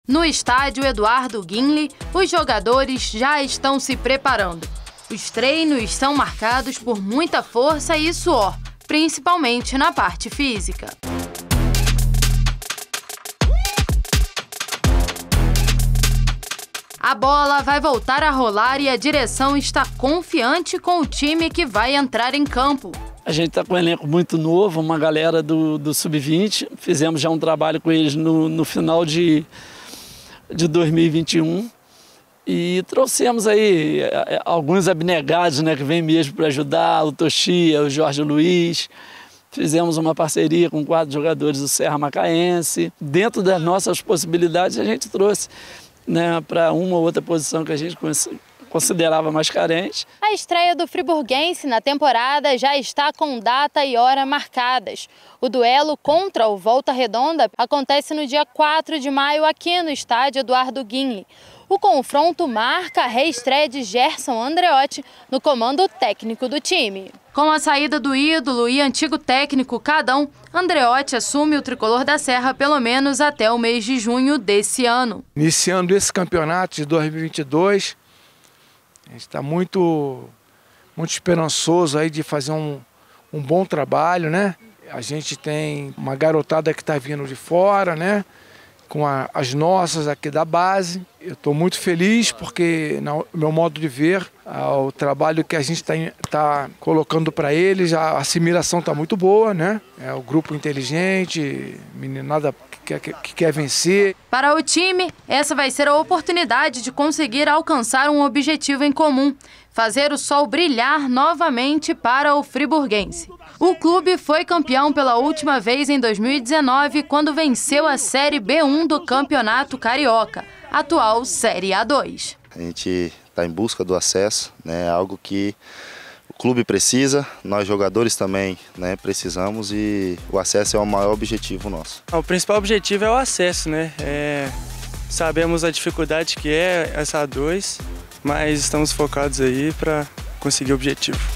No estádio Eduardo Guinle, os jogadores já estão se preparando. Os treinos são marcados por muita força e suor, principalmente na parte física. A bola vai voltar a rolar e a direção está confiante com o time que vai entrar em campo. A gente está com um elenco muito novo, uma galera do Sub-20. Fizemos já um trabalho com eles no final de 2021. E trouxemos aí alguns abnegados, né, que vêm mesmo para ajudar, o Toshia, o Jorge Luiz. Fizemos uma parceria com 4 jogadores do Serra Macaense. Dentro das nossas possibilidades, a gente trouxe, né, para uma ou outra posição que a gente considerava mais carente. A estreia do friburguense na temporada já está com data e hora marcadas. O duelo contra o Volta Redonda acontece no dia 4 de maio aqui no estádio Eduardo Guinle. O confronto marca a reestreia de Gerson Andreotti no comando técnico do time. Com a saída do ídolo e antigo técnico Cadão, Andreotti assume o tricolor da Serra pelo menos até o mês de junho desse ano. Iniciando esse campeonato de 2022, a gente está muito esperançoso aí de fazer um bom trabalho, né? A gente tem uma garotada que está vindo de fora, né? Com as nossas aqui da base. Eu estou muito feliz porque, no meu modo de ver, o trabalho que a gente está colocando para eles, a assimilação está muito boa, né? É o grupo inteligente, meninada que quer vencer. Para o time, essa vai ser a oportunidade de conseguir alcançar um objetivo em comum: fazer o sol brilhar novamente para o friburguense. O clube foi campeão pela última vez em 2019, quando venceu a Série B1 do Campeonato Carioca, atual Série A2. A gente está em busca do acesso, né? Algo que o clube precisa, nós jogadores também, né, precisamos, e o acesso é o maior objetivo nosso. O principal objetivo é o acesso, né? Sabemos a dificuldade que é essa A2, mas estamos focados aí para conseguir o objetivo.